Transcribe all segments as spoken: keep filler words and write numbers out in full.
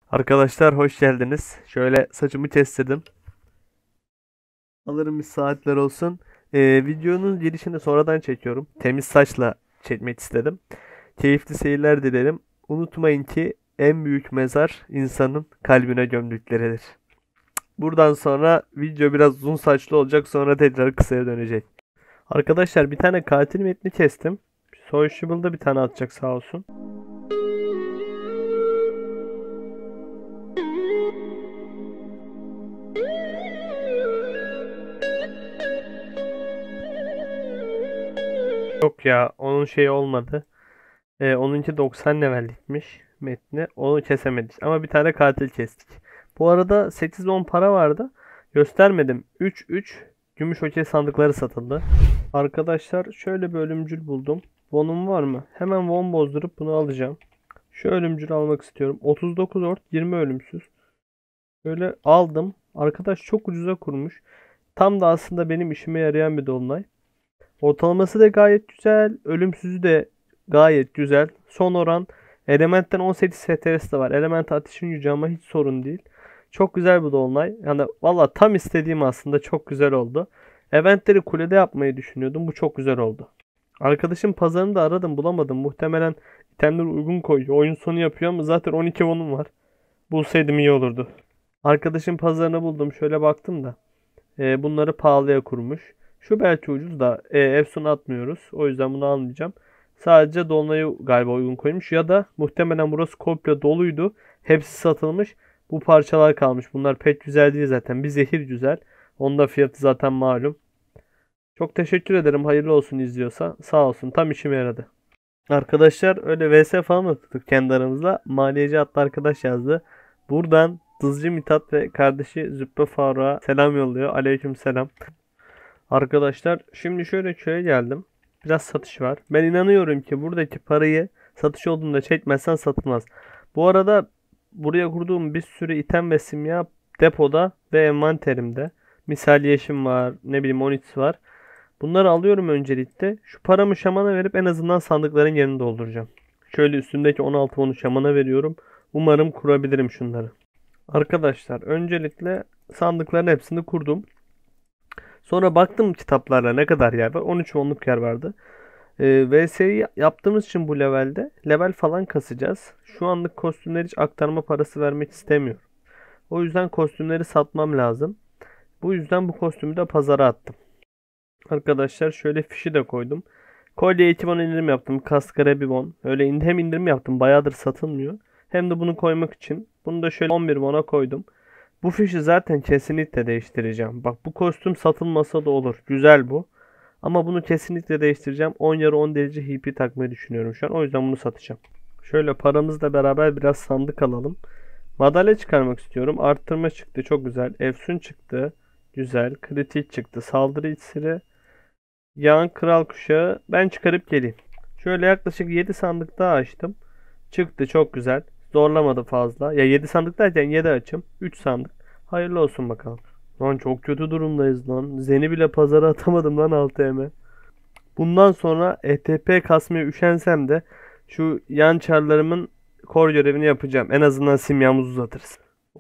Arkadaşlar hoş geldiniz. Şöyle saçımı kestirdim. Alırım bir saatler olsun. Ee, videonun girişini sonradan çekiyorum. Temiz saçla çekmek istedim. Keyifli seyirler dilerim. Unutmayın ki en büyük mezar insanın kalbine gömdükleridir. Buradan sonra video biraz uzun saçlı olacak, sonra tekrar kısaya dönecek. Arkadaşlar bir tane katil metni kestim. Sociable'da bir tane atacak sağ olsun. Yok ya, onun şeyi olmadı. Ee, onunki doksan levellikmiş metni. Onu kesemedik. Ama bir tane katil kestik. Bu arada sekiz on para vardı. Göstermedim. üç üç gümüş okey sandıkları satıldı. Arkadaşlar şöyle bir ölümcül buldum. Von'um var mı? Hemen Von bozdurup bunu alacağım. Şu ölümcül almak istiyorum. otuz dokuz ort, yirmi ölümsüz. Böyle aldım. Arkadaş çok ucuza kurmuş. Tam da aslında benim işime yarayan bir dolunay. Ortalaması da gayet güzel. Ölümsüzü de gayet güzel. Son oran Element'ten on sekiz F T S'de var. Element ateşin gücü ama hiç sorun değil. Çok güzel bu dolunay. Yani valla tam istediğim, aslında çok güzel oldu. Eventleri kulede yapmayı düşünüyordum. Bu çok güzel oldu. Arkadaşım pazarını da aradım, bulamadım. Muhtemelen itemleri uygun koyuyor. Oyun sonu yapıyor ama zaten on iki won'um var. Bulsaydım iyi olurdu. Arkadaşım pazarını buldum. Şöyle baktım da. E, bunları pahalıya kurmuş. Şu belki ucuz da e, Efsun atmıyoruz. O yüzden bunu almayacağım. Sadece Dolunay'ı galiba uygun koymuş. Ya da muhtemelen burası komple doluydu. Hepsi satılmış. Bu parçalar kalmış. Bunlar pek güzel değil zaten. Bir zehir güzel. Onun da fiyatı zaten malum. Çok teşekkür ederim. Hayırlı olsun izliyorsa. Sağ olsun. Tam işime yaradı. Arkadaşlar öyle V S falan attık kendi aramızda. Maliyeci adlı arkadaş yazdı. Buradan Dızcı Mithat ve kardeşi Züppe Faruk'a selam yolluyor. Aleyküm selam. Arkadaşlar şimdi şöyle köye geldim. Biraz satış var. Ben inanıyorum ki buradaki parayı satış olduğunda çekmezsen satılmaz. Bu arada buraya kurduğum bir sürü item ve simya depoda ve envanterimde. Misal yeşim var, ne bileyim Onyx var. Bunları alıyorum öncelikle. Şu paramı şamana verip en azından sandıkların yerini dolduracağım. Şöyle üstümdeki on altı onu şamana veriyorum. Umarım kurabilirim şunları. Arkadaşlar öncelikle sandıkların hepsini kurdum. Sonra baktım kitaplarla ne kadar yer var. on üç onluk yer vardı. Ee, V S'yi yaptığımız için bu levelde level falan kasacağız. Şu anlık kostümler hiç aktarma parası vermek istemiyorum. O yüzden kostümleri satmam lazım. Bu yüzden bu kostümü de pazara attım. Arkadaşlar şöyle fişi de koydum. Kolye eğitimine indirim yaptım. Kaskara bir bon. Öyle in- hem indirim yaptım. Bayağıdır satılmıyor. Hem de bunu koymak için. Bunu da şöyle on bir bona koydum. Bu fişi zaten kesinlikle değiştireceğim. Bak bu kostüm satılmasa da olur. Güzel bu. Ama bunu kesinlikle değiştireceğim. on yarı on derece H P takmayı düşünüyorum şu an. O yüzden bunu satacağım. Şöyle paramızla beraber biraz sandık alalım. Madalya çıkarmak istiyorum. Arttırma çıktı. Çok güzel. Efsun çıktı. Güzel. Kritik çıktı. Saldırı iksiri. Yağan kral kuşağı. Ben çıkarıp geleyim. Şöyle yaklaşık yedi sandık daha açtım. Çıktı. Çok güzel. Zorlamadı fazla. Ya yedi sandık derken yedi açım. üç sandık. Hayırlı olsun bakalım. Lan çok kötü durumdayız lan. Zen'i bile pazara atamadım lan altı eme. Bundan sonra E T P kasmaya üşensem de şu yan çarlarımın kor görevini yapacağım. En azından simyamızı uzatırız.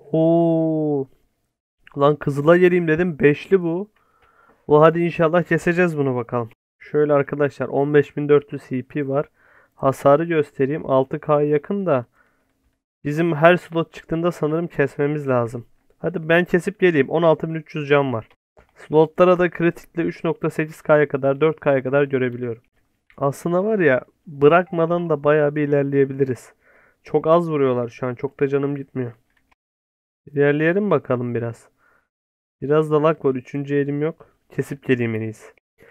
Oo, lan Kızıl'a geleyim dedim. Beşli bu. O hadi inşallah keseceğiz bunu bakalım. Şöyle arkadaşlar on beş bin dört yüz C P var. Hasarı göstereyim. altı K'ya yakın da bizim her slot çıktığında sanırım kesmemiz lazım. Hadi ben kesip geleyim. on altı bin üç yüz can var. Slotlara da kritikle üç nokta sekiz K'ya kadar dört K'ya kadar görebiliyorum. Aslında var ya, bırakmadan da bayağı bir ilerleyebiliriz. Çok az vuruyorlar şu an. Çok da canım gitmiyor. İlerleyelim bakalım biraz. Biraz da lag var. Üçüncü elim yok. Kesip geleyim en iyisi.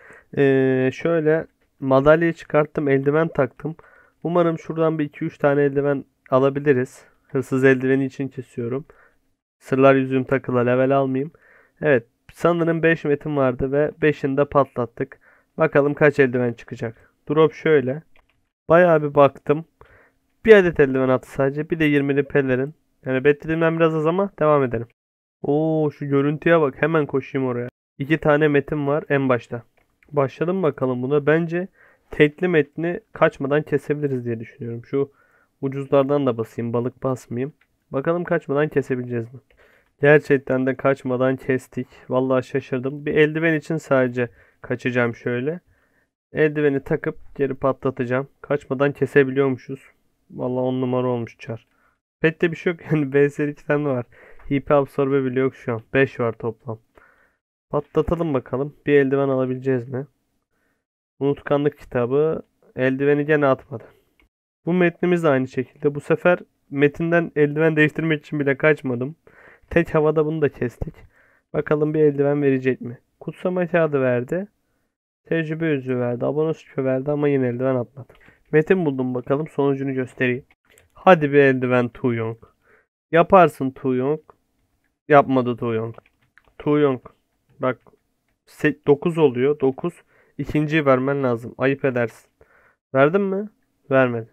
Ee, şöyle madalyayı çıkarttım. Eldiven taktım. Umarım şuradan bir iki üç tane eldiven alabiliriz. Hırsız eldiveni için kesiyorum. Sırlar yüzüğüm takıla level almayayım. Evet, sanırım beş metin vardı ve beşini de patlattık. Bakalım kaç eldiven çıkacak. Drop şöyle. Bayağı bir baktım. Bir adet eldiven attı sadece. Bir de yirmili pelerin. Yani beklediğimden biraz az ama devam edelim. Oo, şu görüntüye bak. Hemen koşayım oraya. İki tane metin var en başta. Başladım bakalım buna. Bence tekli metni kaçmadan kesebiliriz diye düşünüyorum. Şu ucuzlardan da basayım. Balık basmayayım. Bakalım kaçmadan kesebileceğiz mi? Gerçekten de kaçmadan kestik. Vallahi şaşırdım. Bir eldiven için sadece kaçacağım şöyle. Eldiveni takıp geri patlatacağım. Kaçmadan kesebiliyormuşuz. Vallahi on numara olmuş çar. Pette bir şey yok yani. B S iki tane var. H P absorbe bile yok şu an. beş var toplam. Patlatalım bakalım. Bir eldiven alabileceğiz mi? Unutkanlık kitabı. Eldiveni gene atmadı. Bu metnimiz de aynı şekilde. Bu sefer metinden eldiven değiştirmek için bile kaçmadım. Tek havada bunu da kestik. Bakalım bir eldiven verecek mi? Kutsama kağıdı verdi. Tecrübe yüzüğü verdi. Abone süpü verdi ama yine eldiven atmadı. Metin buldum bakalım. Sonucunu göstereyim. Hadi bir eldiven Tu Yong. Yaparsın Tu Yong. Yapmadı Tu Yong. Tu Yong. Bak dokuz oluyor. dokuz. İkinciyi vermen lazım. Ayıp edersin. Verdin mi? Vermedi.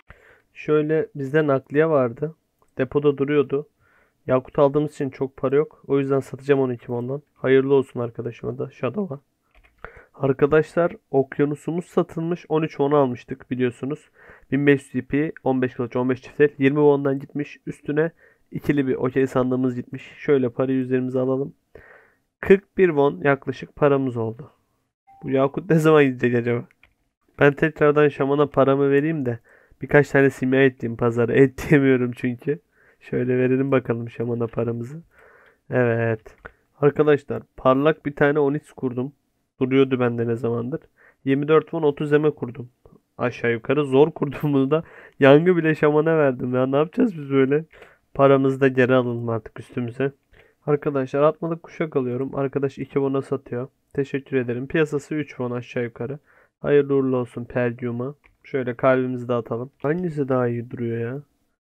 Şöyle bizde nakliye vardı. Depoda duruyordu. Yakut aldığımız için çok para yok. O yüzden satacağım on iki ondan. Hayırlı olsun arkadaşıma da Shadow'a. Arkadaşlar okyanusumuz satılmış. on üç won almıştık biliyorsunuz. bin beş yüz ip, on beş kılıç, on beş çiftel. yirmi won'dan gitmiş. Üstüne ikili bir okey sandığımız gitmiş. Şöyle parayı üzerimize alalım. kırk bir won yaklaşık paramız oldu. Bu yakut ne zaman gidecek acaba? Ben tekrardan şamana paramı vereyim de birkaç tane simya ettiğim pazara et diyemiyorum çünkü. Şöyle verelim bakalım şamana paramızı. Evet. Arkadaşlar parlak bir tane Onyx kurdum. Duruyordu bende ne zamandır. yirmi dört won otuz eme kurdum. Aşağı yukarı zor kurdum bunu da. Yangı bile şamana verdim ya. Ne yapacağız biz böyle? Paramızı da geri alalım artık üstümüze. Arkadaşlar atmalık kuşak alıyorum. Arkadaş iki won'a satıyor. Teşekkür ederim. Piyasası üç won aşağı yukarı. Hayırlı uğurlu olsun Perdium'a. Şöyle kalbimizi de atalım. Hangisi daha iyi duruyor ya?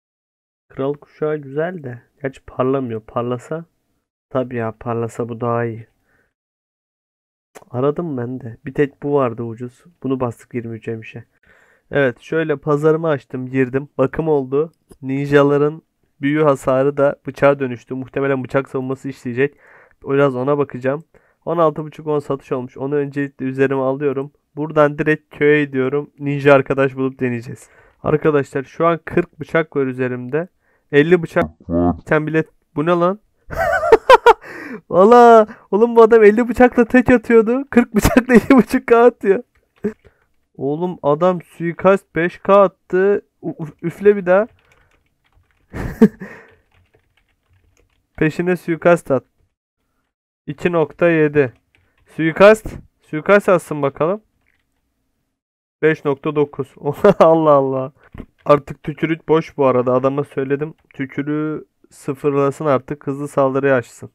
Kral kuşağı güzel de. Gerçi parlamıyor. Parlasa. Tabii ya parlasa bu daha iyi. Aradım ben de. Bir tek bu vardı ucuz. Bunu bastık yirmi üç emişe. Evet şöyle pazarımı açtım girdim. Bakım oldu. Ninjaların büyü hasarı da bıçağa dönüştü. Muhtemelen bıçak savunması işleyecek. Biraz ona bakacağım. on altı buçuk on satış olmuş. Onu öncelikle üzerime alıyorum. Buradan direkt köye gidiyorum. Ninja arkadaş bulup deneyeceğiz. Arkadaşlar şu an kırk bıçak var üzerimde. elli bıçak. Sen bile bu ne lan? Valla oğlum bu adam elli bıçakla tek atıyordu. kırk bıçakla iki buçuk k atıyor. Oğlum adam suikast beş k attı. U- üfle bir daha. Peşine suikast at. iki nokta yedi. Suikast. Suikast atsın bakalım. beş nokta dokuz. Allah Allah. Artık tükürük boş bu arada. Adama söyledim. Tükürüğü sıfırlasın artık. Hızlı saldırıya açsın.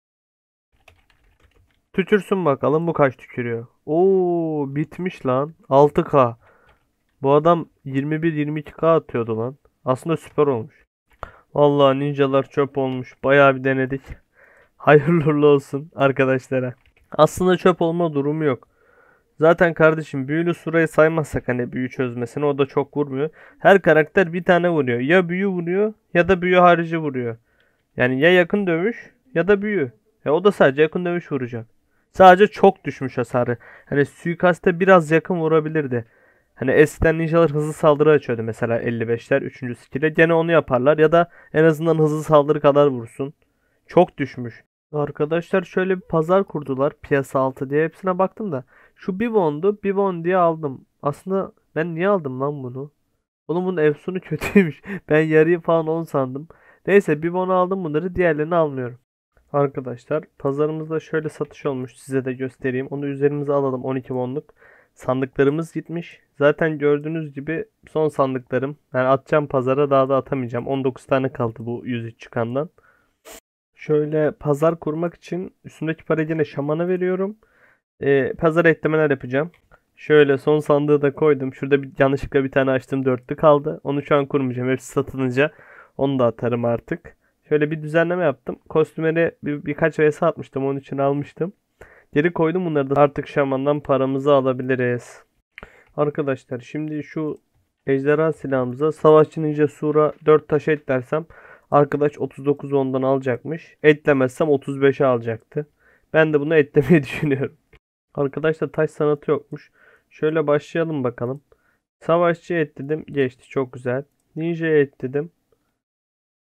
Tükürsün bakalım bu kaç tükürüyor. Oo bitmiş lan. altı k. Bu adam yirmi bir yirmi iki k atıyordu lan. Aslında süper olmuş. Vallahi ninjalar çöp olmuş. Bayağı bir denedik. Hayırlı uğurlu olsun arkadaşlara. Aslında çöp olma durumu yok. Zaten kardeşim büyülü surayı saymazsak hani büyü çözmesini o da çok vurmuyor. Her karakter bir tane vuruyor. Ya büyü vuruyor ya da büyü harici vuruyor. Yani ya yakın dövüş ya da büyü. Ya o da sadece yakın dövüş vuracak. Sadece çok düşmüş hasarı. Hani suikaste biraz yakın vurabilirdi. Hani eskiden ninjalar hızlı saldırı açıyordu mesela elli beşler üçüncü skill'e. Gene onu yaparlar ya da en azından hızlı saldırı kadar vursun. Çok düşmüş. Arkadaşlar şöyle bir pazar kurdular piyasa altı diye hepsine baktım da. Şu Bivon'du. Bivon diye aldım. Aslında ben niye aldım lan bunu? Oğlum bunun efsunu kötüymüş. Ben yarıyı falan on sandım. Neyse Bivon'u aldım bunları diğerlerini almıyorum. Arkadaşlar pazarımızda şöyle satış olmuş size de göstereyim. Onu üzerimize alalım on iki wonluk. Sandıklarımız gitmiş. Zaten gördüğünüz gibi son sandıklarım. Yani atacağım pazara daha da atamayacağım. on dokuz tane kaldı bu yüz üç çıkandan. Şöyle pazar kurmak için üstündeki parayı yine şamana veriyorum. Ee, pazar eklemeler yapacağım. Şöyle son sandığı da koydum. Şurada bir, yanlışlıkla bir tane açtım dörtlü kaldı. Onu şu an kurmayacağım. Hepsi satılınca onu da atarım artık. Şöyle bir düzenleme yaptım. Kostümleri bir, birkaç vs atmıştım. Onun için almıştım. Geri koydum bunları da artık şamandan paramızı alabiliriz. Arkadaşlar şimdi şu ejderha silahımıza savaşçı ninja sura dört taş eklersem arkadaş otuz dokuz ondan alacakmış. Eklemezsem otuz beşe alacaktı. Ben de bunu eklemeyi düşünüyorum. Arkadaşlar taş sanatı yokmuş. Şöyle başlayalım bakalım. Savaşçı ekledim. Geçti. Çok güzel. Ninja'ya ekledim.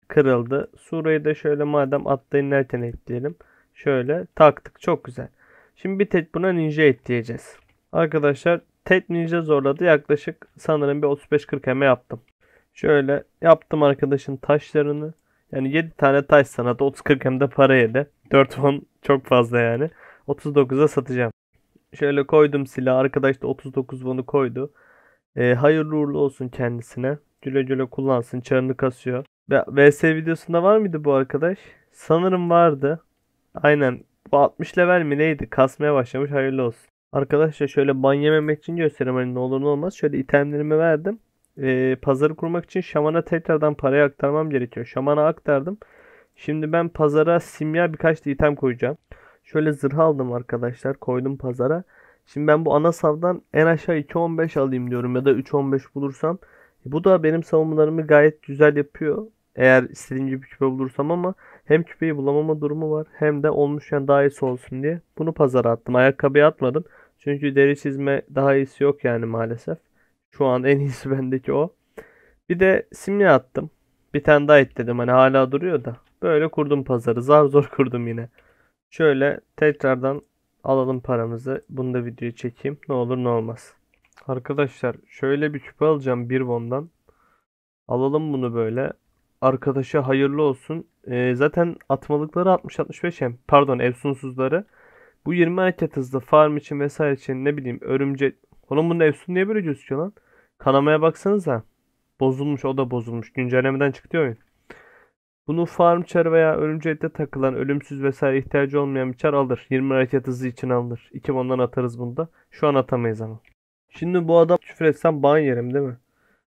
kırıldı. Surayı da şöyle madem atta inerken ekleyelim. Şöyle taktık. Çok güzel. Şimdi bir tek buna ninja ekleyeceğiz. Arkadaşlar tek ninja zorladı. Yaklaşık sanırım bir otuz beş kırk eme yaptım. Şöyle yaptım arkadaşın taşlarını. Yani yedi tane taş sana da otuz kırk emde para yedi. dört won çok fazla yani. otuz dokuza satacağım. Şöyle koydum silah. Arkadaş da otuz dokuz won'u koydu. Ee, hayırlı uğurlu olsun kendisine. Güle güle kullansın. Çarını kasıyor. Ve V S videosunda var mıydı bu arkadaş? Sanırım vardı. Aynen. Bu altmış level mi neydi? Kasmaya başlamış. Hayırlı olsun. Arkadaşlar şöyle ban yememek için göstereyim. Hani ne olur ne olmaz. Şöyle itemlerimi verdim. Ee, pazarı kurmak için şamana tekrardan parayı aktarmam gerekiyor. Şamana aktardım. Şimdi ben pazara simya birkaç da item koyacağım. Şöyle zırh aldım arkadaşlar. Koydum pazara. Şimdi ben bu ana savdan en aşağı iki on beş alayım diyorum ya da üç on beş bulursam. Bu da benim savunmalarımı gayet güzel yapıyor. Eğer istediğim gibi küpe bulursam ama hem küpeyi bulamama durumu var hem de olmuşken daha iyisi olsun diye bunu pazara attım. Ayakkabıya atmadım. Çünkü deri çizme daha iyisi yok yani maalesef. Şu an en iyisi bendeki o. Bir de simya attım. Bir tane daha ekledim hani hala duruyor da. Böyle kurdum pazarı. Zar zor kurdum yine. Şöyle tekrardan alalım paramızı. Bunu da videoyu çekeyim. Ne olur ne olmaz. Arkadaşlar şöyle bir küpe alacağım bir won'dan. Alalım bunu böyle. Arkadaşa hayırlı olsun. Ee, zaten atmalıkları altmış altmış beş hem. Pardon efsunsuzları. Bu yirmi hareket hızlı farm için vesaire için ne bileyim örümcek. Oğlum bunun efsun niye böyle gözüküyor lan? Kanamaya baksanıza. Bozulmuş o da bozulmuş. Güncellemeden çıktı oyun. Bunu farm çar veya örümcekte takılan ölümsüz vesaire ihtiyacı olmayan bir çar alır. yirmi hareket hızı için alır. iki bondan atarız bunda. Şu an atamayız ama. Şimdi bu adam küfür etsem ban yerim değil mi?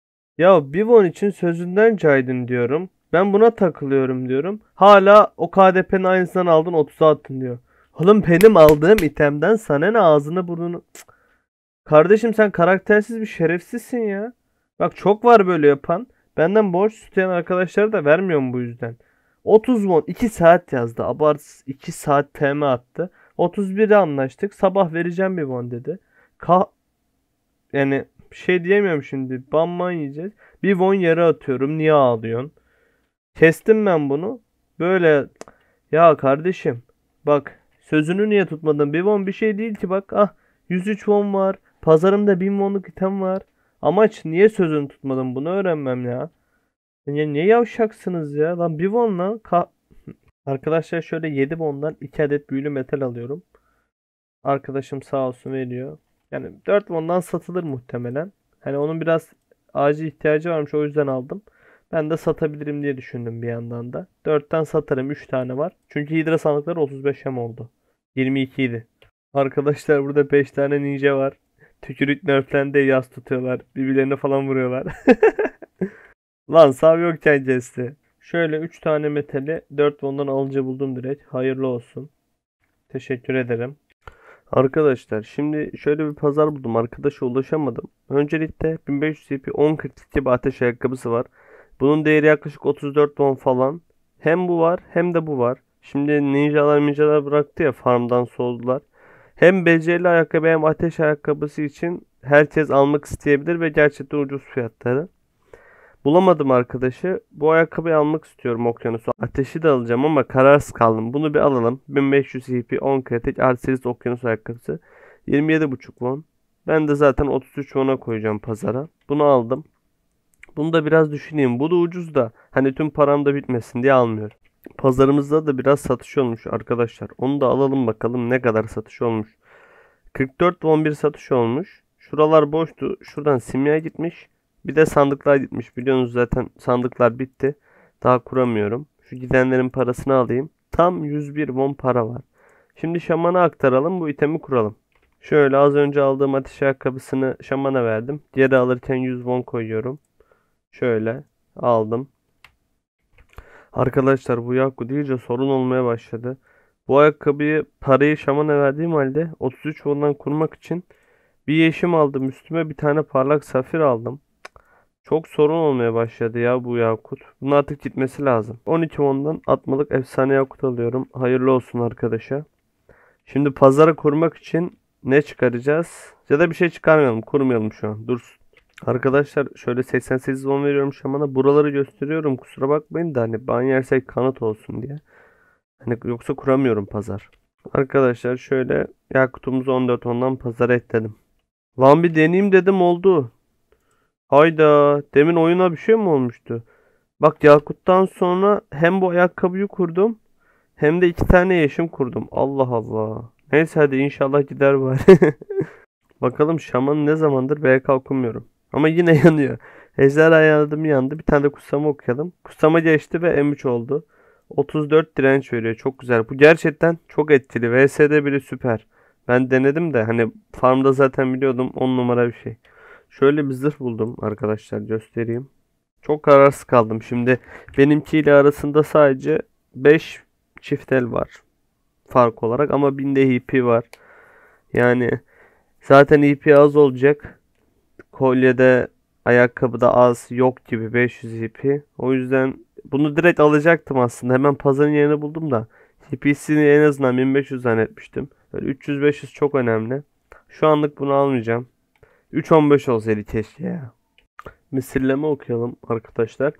Ya bir won için sözünden caydın diyorum. Ben buna takılıyorum diyorum. Hala o K D P'nin aynısından aldın otuza attın diyor. Oğlum benim aldığım itemden sana ne ağzını burnunu... Cık. Kardeşim sen karaktersiz bir şerefsizsin ya. Bak çok var böyle yapan. Benden borç isteyen arkadaşları da vermiyorum bu yüzden. otuz won iki saat yazdı. Abartsız iki saat T M attı. otuz bire anlaştık. Sabah vereceğim bir won dedi. Ka yani bir şey diyemiyorum şimdi. Banman yiyeceğiz. Bir won yere atıyorum. Niye ağlıyorsun? Kestim ben bunu. Böyle ya kardeşim bak sözünü niye tutmadın? Bir won bir şey değil ki bak. Ah yüz üç won var. Pazarımda bin wonluk item var. Amaç niye sözünü tutmadın? Bunu öğrenmem ya. Ya niye yavşaksınız ya? Lan bir won lan. Ka Arkadaşlar şöyle yedi wondan iki adet büyülü metal alıyorum. Arkadaşım sağ olsun veriyor. Yani dört wondan satılır muhtemelen. Hani onun biraz acil ihtiyacı varmış o yüzden aldım. Ben de satabilirim diye düşündüm bir yandan da. dörtten satarım üç tane var. Çünkü hidra sandıkları otuz beş hem oldu. yirmi iki idi. Arkadaşlar burada beş tane ninja var. Tükürük nerflendi diye yas tutuyorlar. Birbirlerine falan vuruyorlar. Lan sav yokken kesti. Şöyle üç tane metali dört wondan alınca buldum direkt. Hayırlı olsun. Teşekkür ederim. Arkadaşlar şimdi şöyle bir pazar buldum. Arkadaşa ulaşamadım. Öncelikle bin beş yüz ip on kırk iki bir ateş ayakkabısı var. Bunun değeri yaklaşık otuz dört won falan. Hem bu var hem de bu var. Şimdi ninjalar ninjalar bıraktı ya farmdan soğudular. Hem becerili ayakkabı hem ateş ayakkabısı için herkes almak isteyebilir ve gerçekten ucuz fiyatları. Bulamadım arkadaşı. Bu ayakkabıyı almak istiyorum okyanusu. Ateşi de alacağım ama kararsız kaldım. Bunu bir alalım. bin beş yüz E P on kritik Arceus okyanus ayakkabısı. yirmi yedi buçuk won. Ben de zaten otuz üç won'a koyacağım pazara. Bunu aldım. Bunu da biraz düşüneyim. Bu da ucuz da hani tüm param da bitmesin diye almıyorum. Pazarımızda da biraz satış olmuş arkadaşlar. Onu da alalım bakalım ne kadar satış olmuş. kırk dört won bir satış olmuş. Şuralar boştu. Şuradan simya gitmiş. Bir de sandıklar gitmiş. Biliyorsunuz zaten sandıklar bitti. Daha kuramıyorum. Şu gidenlerin parasını alayım. Tam yüz bir won para var. Şimdi şamana aktaralım. Bu itemi kuralım. Şöyle az önce aldığım ateş ayakkabısını şamana verdim. Geri alırken yüz won koyuyorum. Şöyle aldım. Arkadaşlar bu Yakut iyice sorun olmaya başladı. Bu ayakkabıyı parayı şamana verdiğim halde otuz üç won'dan kurmak için bir yeşim aldım. Üstüme bir tane parlak safir aldım. Çok sorun olmaya başladı ya bu Yakut. Bunun artık gitmesi lazım. on iki won'dan atmalık efsane Yakut alıyorum. Hayırlı olsun arkadaşa. Şimdi pazara kurmak için ne çıkaracağız? Ya da bir şey çıkarmayalım. Kurmayalım şu an. Dursun. Arkadaşlar şöyle seksen sekiz on veriyorum şamana. Buraları gösteriyorum. Kusura bakmayın da hani ban yersek kanıt olsun diye. Hani yoksa kuramıyorum pazar. Arkadaşlar şöyle Yakut'umuzu on dört ondan pazara ekledim. Lan bir deneyeyim dedim oldu. Hayda. Demin oyuna bir şey mi olmuştu? Bak Yakut'tan sonra hem bu ayakkabıyı kurdum hem de iki tane yeşim kurdum. Allah Allah. Neyse hadi inşallah gider bari. Bakalım şaman ne zamandır B K okumuyorum. Ama yine yanıyor. Ejderha yandı mı yandı. Bir tane de kutsama okuyalım. Kutsama geçti ve M üç oldu. otuz dört direnç veriyor. Çok güzel. Bu gerçekten çok etkili. V S'de bile süper. Ben denedim de hani farmda zaten biliyordum on numara bir şey. Şöyle bir zırh buldum arkadaşlar göstereyim. Çok kararsız kaldım. Şimdi benimkiyle arasında sadece beş çift el var. Fark olarak ama binde H P var. Yani zaten E P az olacak. Kolyede, ayakkabıda az yok gibi beş yüz E P. O yüzden bunu direkt alacaktım aslında. Hemen pazarın yerini buldum da. E P'sini en azından bin beş yüz zannetmiştim. Böyle üç yüz beş yüz çok önemli. Şu anlık bunu almayacağım. üç on beş olsaydı keşke ya. Misilleme okuyalım arkadaşlar.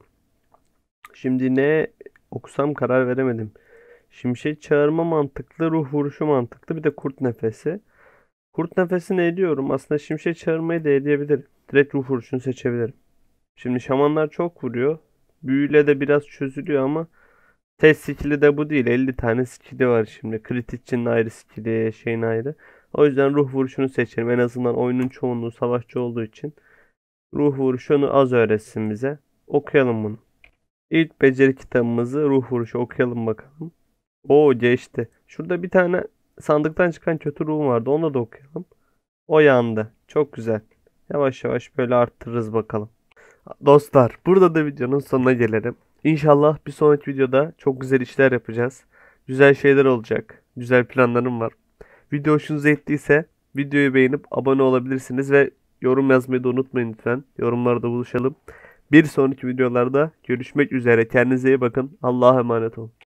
Şimdi ne okusam karar veremedim. Şimşek çağırma mantıklı, ruh vuruşu mantıklı. Bir de kurt nefesi. Kurt nefesini ediyorum. Aslında şimşek çağırmayı da edebilirim. Direkt ruh vuruşunu seçebilirim. Şimdi şamanlar çok vuruyor. Büyüyle de biraz çözülüyor ama tek skill'i de bu değil. elli tane skill'i var şimdi. Kritikçinin ayrı skill'i, şeyin ayrı. O yüzden ruh vuruşunu seçerim. En azından oyunun çoğunluğu savaşçı olduğu için. Ruh vuruşunu az öğretsin bize. Okuyalım bunu. İlk beceri kitabımızı ruh vuruşu okuyalım bakalım. Oo geçti. Şurada bir tane sandıktan çıkan kötü ruhum vardı. Onu da okuyalım. O yandı. Çok güzel. Yavaş yavaş böyle arttırırız bakalım. Dostlar, burada da videonun sonuna gelelim. İnşallah bir sonraki videoda çok güzel işler yapacağız. Güzel şeyler olacak. Güzel planlarım var. Video hoşunuza gittiyse videoyu beğenip abone olabilirsiniz ve yorum yazmayı da unutmayın lütfen. Yorumlarda buluşalım. Bir sonraki videolarda görüşmek üzere. Kendinize iyi bakın. Allah'a emanet olun.